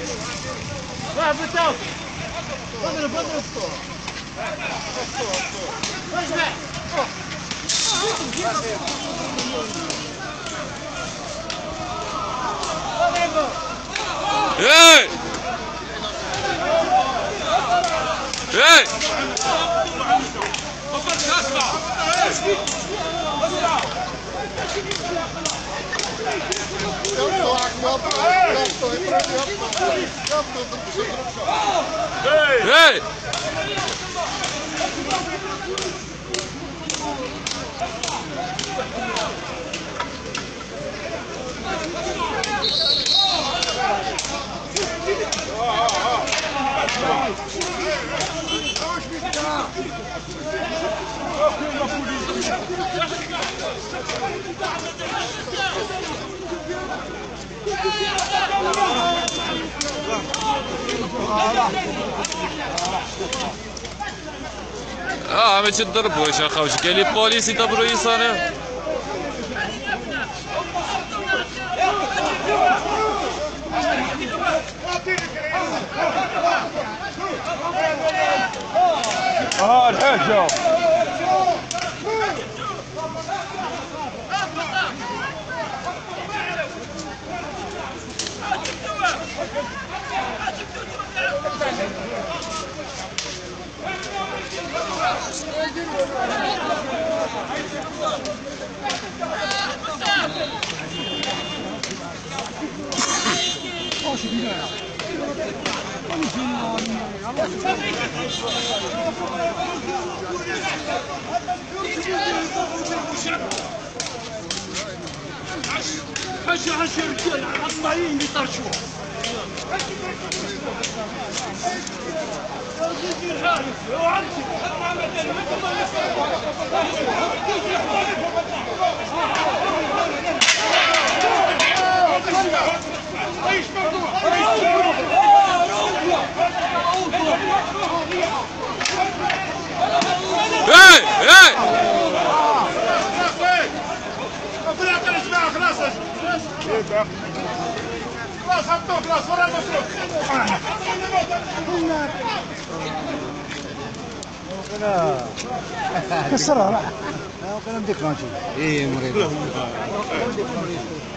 واحد بالتوت اضرب ايه ايه ايه عم تضربوا يا شيخ واش كاين لي بوليس يدبروا يصانع الحاجة حاجة رجال عطايين يطرشوا خلاص حطوه خلاص ورا المتروك كسرها لا كلام ديك ماشي ايه مريض